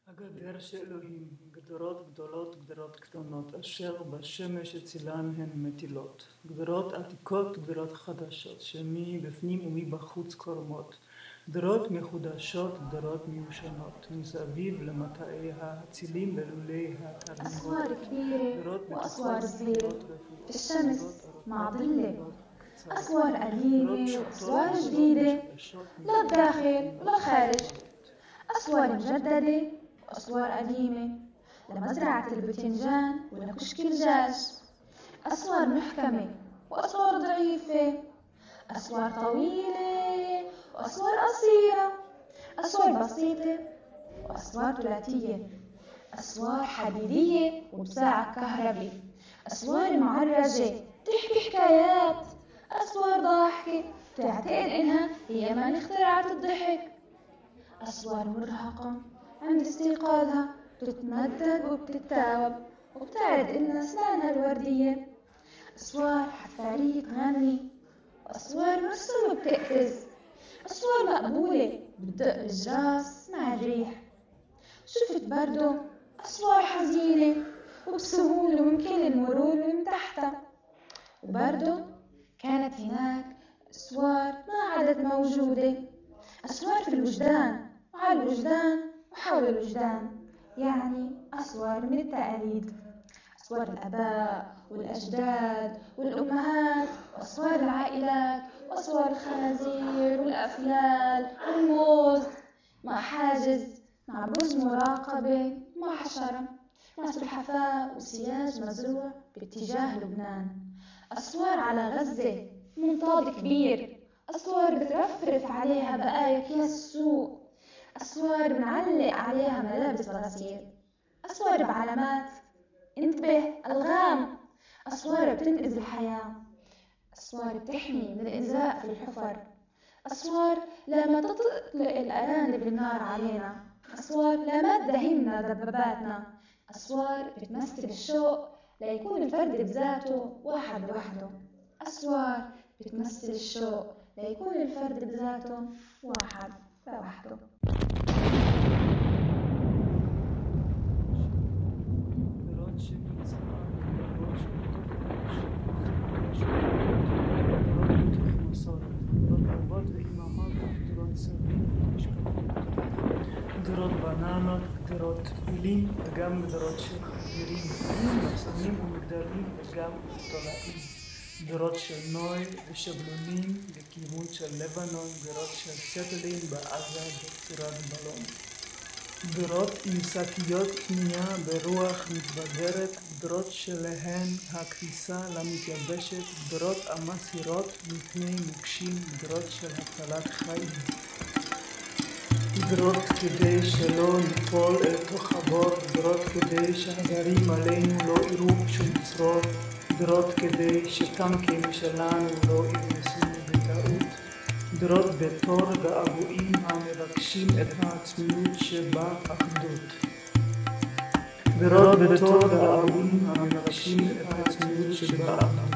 הגדר שאלוהים, גדרות גדולות גדרות קטנות, אשר בשמש הצילן הן מטילות. גדרות עתיקות גדרות חדשות, שמי בפנים ומי בחוץ קורמות. גדרות מחודשות גדרות מיושנות, מסביב למטעי האצילים ולולי התרנגות. أسوار كبيرة وأسوار صغيرة في الشمس مع ظلة. أسوار قديمة وأسوار جديدة للداخل وللخارج. أسوار مجددة وأسوار قديمة لمزرعة البتنجان ولكشك الدجاج. أسوار محكمة وأسوار ضعيفة. أسوار طويلة وأسوار قصيرة. أسوار بسيطة وأسوار ثلاثية. أسوار حديدية وبساعة كهربي. أسوار معرجة تحكي حكايات. أسوار ضاحكة تعتقد إنها هي من اخترعت الضحك. أسوار مرهقة عند استيقاظها تتمدد وبتتاوب وبتعرض إلنا أسنانها الوردية. أسوار حفارية تغني وأسوار مرسومة بتقفز. أسوار مقبولة بتدق الجراس مع الريح. شفت برضو أسوار حزينة وبسهولة ممكن المرور من تحتها. وبرضو كانت هناك أسوار ما عادت موجودة. أسوار في الوجدان وعلى الوجدان وحول الوجدان، يعني أسوار من التقاليد. أسوار الآباء والأجداد والأمهات وأسوار العائلات وأسوار الخنازير والأفيال والموز، مع حاجز، مع برج مراقبة، مع حشرة، مع سلحفاة وسياج مزروع باتجاه لبنان. أسوار على غزة منطاد كبير. أسوار بترفرف عليها بقايا أكياس السوق. أسوار بنعلق عليها ملابس الغسيل. أسوار بعلامات انتبه ألغام. أسوار بتنقذ الحياة. أسوار بتحمي من الإنزاء في الحفر. أسوار لما تطلق الأرانب النار علينا. أسوار لما تدهمنا دباباتنا. أسوار بتمثل الشوق ليكون الفرد بذاته واحد لوحده. أسوار بتمثل الشوق ليكون الفرد بذاته واحد لوحده. גדרות בננות, גדרות פילים וגם גדרות של חזירים, מחסנים ומגדלים וגם תולעים. גדרות של נוי ושבלונים לכיוון של לבנון, גדרות של צטלין בעזה בצורת בלון. גדרות עם שקיות קנייה ברוח מתבגרת, גדרות שלהן הכניסה למתייבשת, גדרות המסירות מפני מוקשים, גדרות של הצלת חיים. גדרות כדי שלא נפול אל תוך הבור, גדרות כדי שהזרים עלינו לא יראו שום צרור, גדרות כדי שטנקים שלנו לא ירמסו בטעות, גדרות בתור געגועים המבקשים את העצמיות שבאחדות. גדרות בתור געגועים המבקשים את העצמיות שבאחדות.